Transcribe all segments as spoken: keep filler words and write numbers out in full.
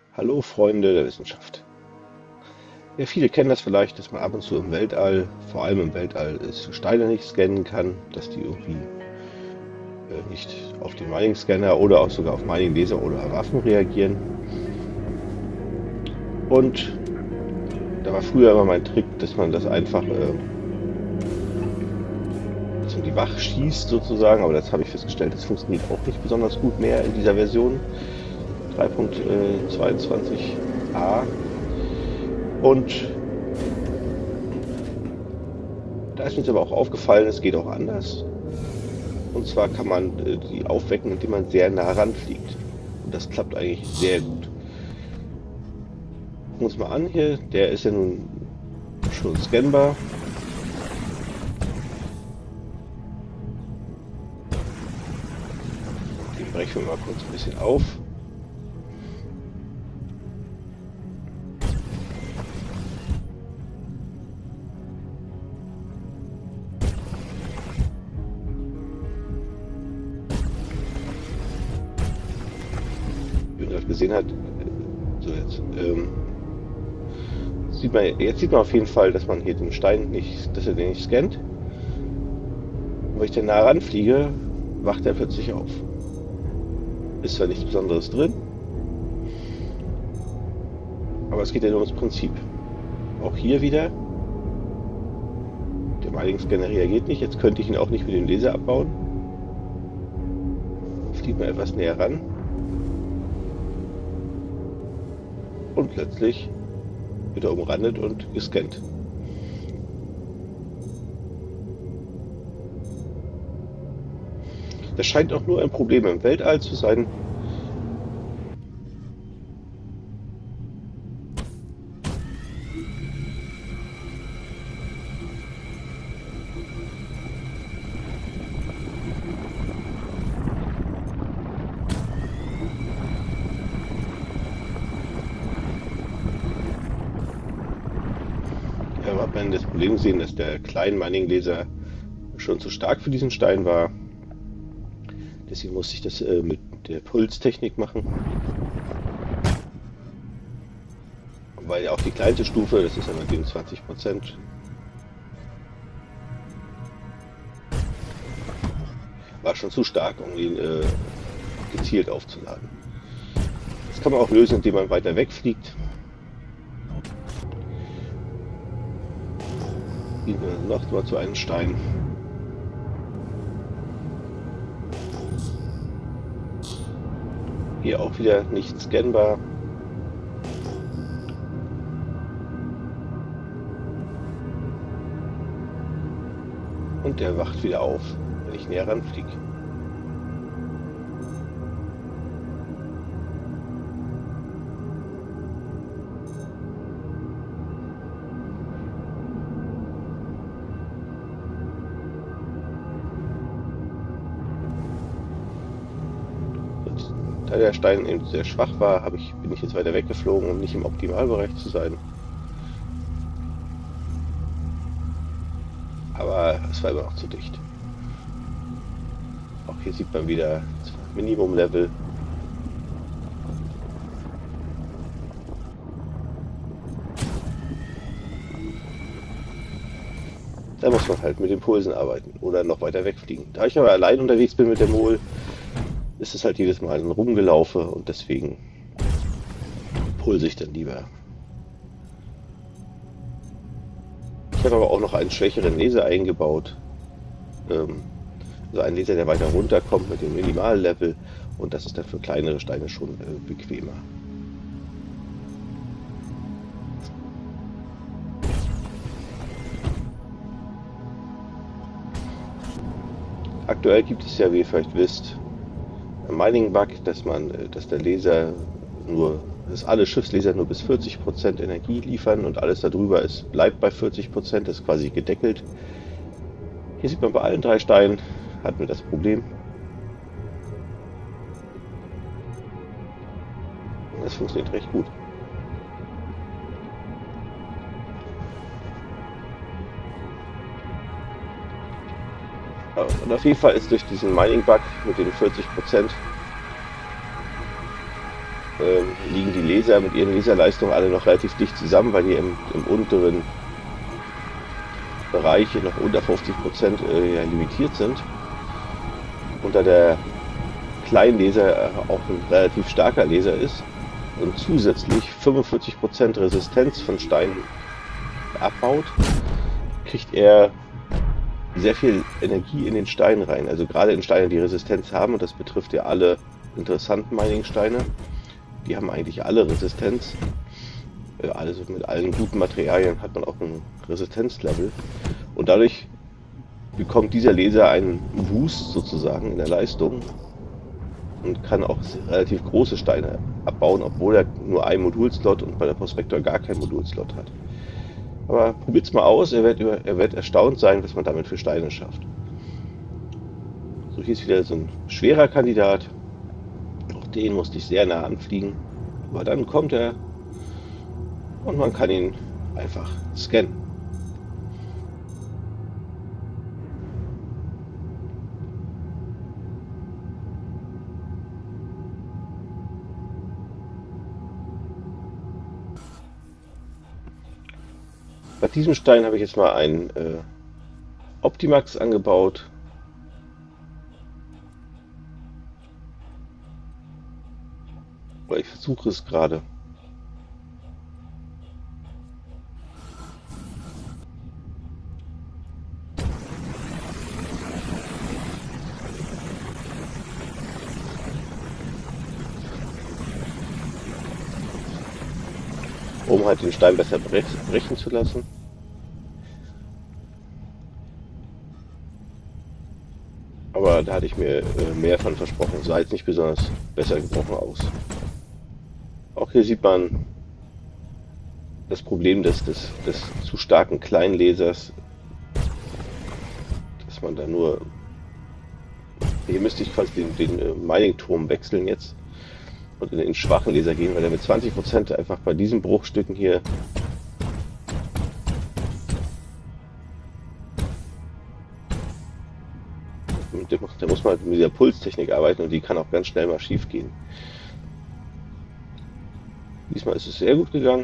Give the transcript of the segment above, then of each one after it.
Hallo Freunde der Wissenschaft. Ja, viele kennen das vielleicht, dass man ab und zu im Weltall, vor allem im Weltall, ist, Steine nicht scannen kann, dass die irgendwie äh, nicht auf den Mining-Scanner oder auch sogar auf Mining-Laser oder Waffen reagieren. Und da war früher immer mein Trick, dass man das einfach, äh, dass man die wach schießt sozusagen, aber das habe ich festgestellt, das funktioniert auch nicht besonders gut mehr in dieser Version drei Punkt zweiundzwanzig a. Und da ist mir jetzt aber auch aufgefallen, es geht auch anders. Und zwar kann man äh, die aufwecken, indem man sehr nah ranfliegt. Und das klappt eigentlich sehr gut. Gucken wir uns mal an hier, der ist ja nun schon scannbar. Den brechen wir mal kurz ein bisschen auf. Gesehen hat, so jetzt, ähm, sieht man, jetzt sieht man auf jeden Fall, dass man hier den Stein nicht, dass er den nicht scannt. Und wenn ich dann nah ranfliege, wacht er plötzlich auf. Ist zwar nichts Besonderes drin, aber es geht ja nur ums Prinzip. Auch hier wieder, der Mining-Scanner reagiert nicht, jetzt könnte ich ihn auch nicht mit dem Laser abbauen. Fliegt mal etwas näher ran. Und plötzlich wird er umrandet und gescannt. Das scheint auch nur ein Problem im Weltall zu sein. Hat man das Problem gesehen, dass der kleine Mining-Laser schon zu stark für diesen Stein war. Deswegen musste ich das äh, mit der Pulstechnik machen. Weil auch die kleinste Stufe, das ist ja mit den zwanzig Prozent, war schon zu stark, um ihn äh, gezielt aufzuladen. Das kann man auch lösen, indem man weiter wegfliegt. Noch mal zu einem Stein. Hier auch wieder nicht scannbar. Und der wacht wieder auf, wenn ich näher ranfliege. Da der Stein eben sehr schwach war, habe ich, bin ich jetzt weiter weggeflogen, um nicht im Optimalbereich zu sein. Aber es war immer noch zu dicht. Auch hier sieht man wieder das Minimum-Level. Da muss man halt mit den Pulsen arbeiten oder noch weiter wegfliegen. Da ich aber allein unterwegs bin mit der Mol, ist es halt jedes Mal ein Rumgelaufe und deswegen pulse ich dann lieber. Ich habe aber auch noch einen schwächeren Laser eingebaut. Ähm, also einen Laser, der weiter runter kommt mit dem Minimallevel, und das ist dann für kleinere Steine schon äh, bequemer. Aktuell gibt es ja, wie ihr vielleicht wisst, Mining-Bug, dass man, dass der Laser nur, dass alle Schiffslaser nur bis vierzig Prozent Energie liefern und alles darüber ist, bleibt bei vierzig Prozent, ist quasi gedeckelt. Hier sieht man bei allen drei Steinen, hatten wir das Problem. Das funktioniert recht gut. Und auf jeden Fall ist durch diesen Mining-Bug mit den vierzig Prozent ähm, liegen die Laser mit ihren Laserleistungen alle noch relativ dicht zusammen, weil die im, im unteren Bereich noch unter fünfzig Prozent äh, ja, limitiert sind. Und da der Kleinlaser auch ein relativ starker Laser ist und zusätzlich fünfundvierzig Prozent Resistenz von Steinen abbaut, kriegt er sehr viel Energie in den Stein rein. Also gerade in Steine, die Resistenz haben, und das betrifft ja alle interessanten Mining-Steine, die haben eigentlich alle Resistenz. Also mit allen guten Materialien hat man auch ein Resistenzlevel. Und dadurch bekommt dieser Laser einen Boost sozusagen in der Leistung und kann auch relativ große Steine abbauen, obwohl er nur einen Modulslot und bei der Prospektor gar keinen Modulslot hat. Aber probiert's mal aus, er wird, er wird erstaunt sein, was man damit für Steine schafft. So, hier ist wieder so ein schwerer Kandidat. Auch den musste ich sehr nah anfliegen. Aber dann kommt er und man kann ihn einfach scannen. Bei diesem Stein habe ich jetzt mal einen äh, Optimax angebaut. Oder ich versuche es gerade. Um halt den Stein besser brechen zu lassen. Aber da hatte ich mir mehr von versprochen. Sah jetzt nicht besonders besser gebrochen aus. Auch hier sieht man das Problem des, des, des zu starken Kleinlasers, dass man da nur... Hier müsste ich quasi den, den Mining-Turm wechseln jetzt und in den schwachen Laser gehen, weil er mit zwanzig Prozent einfach bei diesen Bruchstücken hier da muss man mit dieser Pulstechnik arbeiten und die kann auch ganz schnell mal schief gehen. Diesmal ist es sehr gut gegangen.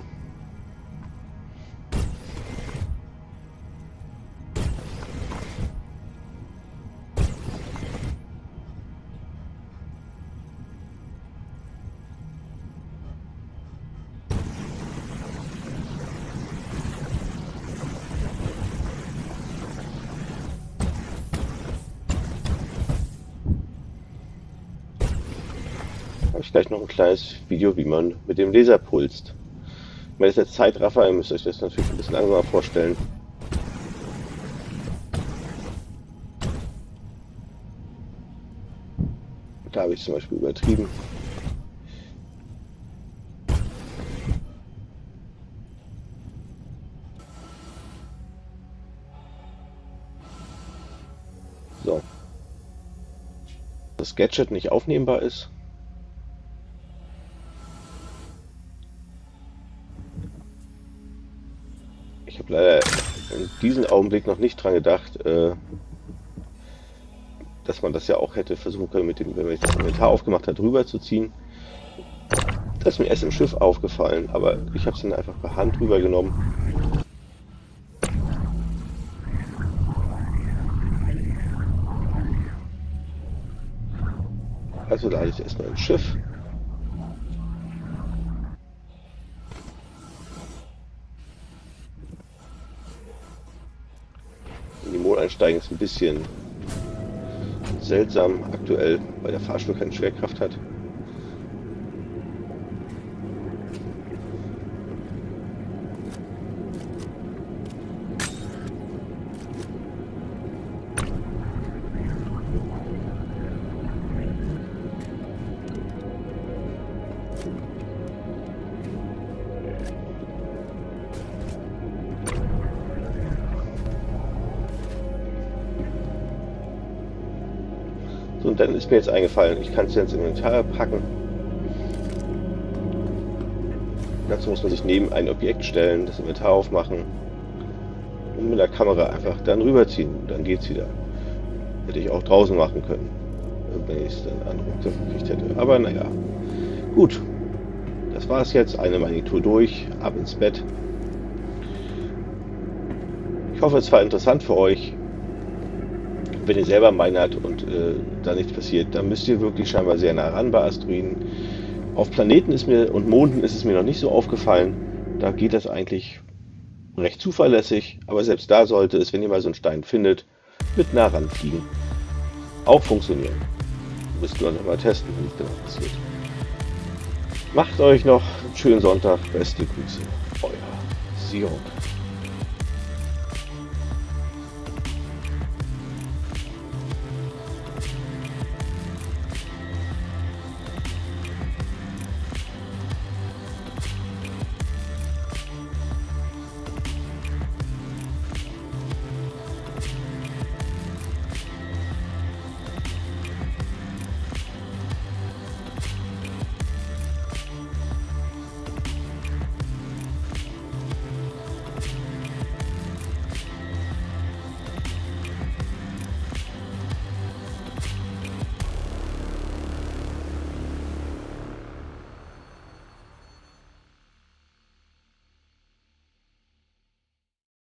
Habe ich gleich noch ein kleines Video, wie man mit dem Laser pulst. Ich meine, das ist jetzt Zeitraffer, ihr müsst euch das natürlich ein bisschen langsamer vorstellen. Da habe ich zum Beispiel übertrieben. So. Das Gadget nicht aufnehmbar ist. Ich habe leider in diesem Augenblick noch nicht dran gedacht, äh, dass man das ja auch hätte versuchen können, mit dem, wenn man das Inventar aufgemacht hat, rüber zu ziehen. Das ist mir erst im Schiff aufgefallen, aber ich habe es dann einfach per Hand rüber genommen. Also lade ich erstmal ins Schiff. In die Mond einsteigen ist ein bisschen seltsam aktuell, weil der Fahrstuhl keine Schwerkraft hat. Und dann ist mir jetzt eingefallen, ich kann es ins Inventar packen. Dazu muss man sich neben ein Objekt stellen, das Inventar aufmachen und mit der Kamera einfach dann rüberziehen. Dann geht es wieder. Hätte ich auch draußen machen können, wenn ich es dann anrufen gekriegt hätte. Aber naja, gut. das war es jetzt. Eine Mining-Tour durch. Ab ins Bett. Ich hoffe, es war interessant für euch. Wenn ihr selber minert und äh, da nichts passiert, dann müsst ihr wirklich scheinbar sehr nah ran bei Asteroiden. Auf Planeten ist mir und Monden ist es mir noch nicht so aufgefallen. Da geht das eigentlich recht zuverlässig. Aber selbst da sollte es, wenn ihr mal so einen Stein findet, mit nah ranfliegen auch funktionieren. Müsst ihr noch mal testen, wie es genau passiert. Macht euch noch einen schönen Sonntag. Beste Grüße. Euer Sion.